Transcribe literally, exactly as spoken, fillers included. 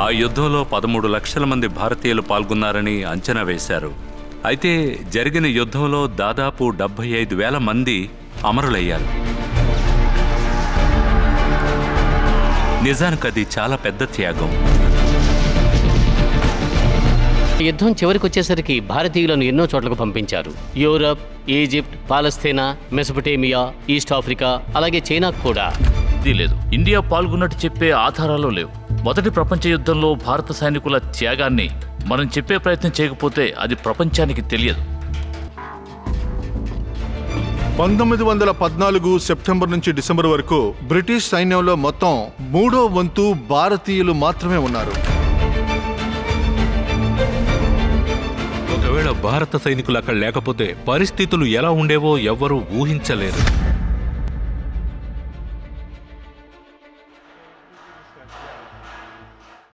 ఆ యుద్ధంలో పదమూడు లక్షల మంది భారతీయులు పాల్గొన్నారని అంచనా వేశారు. అయితే జరిగిన యుద్ధంలో దాదాపు డెబ్బై ఐదు వేల మంది అమరులయ్యారు. నిజానికి అది చాలా పెద్ద త్యాగం. యుద్ధం చివరికి వచ్చేసరికి భారతీయులను ఎన్నో చోట్లకు పంపించారు. యూరప్, ఈజిప్ట్, పాలస్తీనా, మెసొపొటేమియా, ఈస్ట్ ఆఫ్రికా, అలాగే చైనాకు కూడా. ఇది లేదు, ఇండియా పాల్గొన్నట్టు చెప్పే ఆధారాలు లేవు. మొదటి ప్రపంచ యుద్ధంలో భారత సైనికుల త్యాగాన్ని మనం చెప్పే ప్రయత్నం చేయకపోతే అది ప్రపంచానికి తెలియదు. పంతొమ్మిది వందల పద్నాలుగు సెప్టెంబర్ నుంచి డిసెంబర్ వరకు బ్రిటిష్ సైన్యంలో మొత్తం మూడో వంతు భారతీయులు మాత్రమే ఉన్నారు. ఒకవేళ భారత సైనికులు అక్కడ లేకపోతే పరిస్థితులు ఎలా ఉండేవో ఎవ్వరూ ఊహించలేరు.